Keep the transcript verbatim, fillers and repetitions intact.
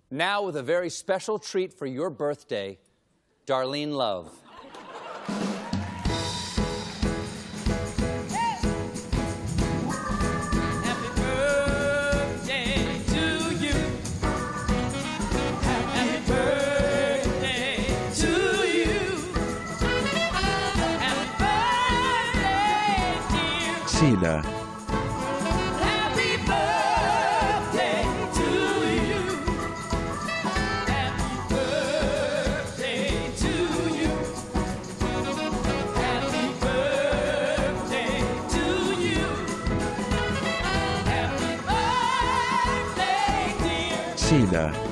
Now with a very special treat for your birthday, Darlene Love. Sita. Happy birthday to you. Happy birthday to you. Happy birthday to you. Happy birthday, dear Sita.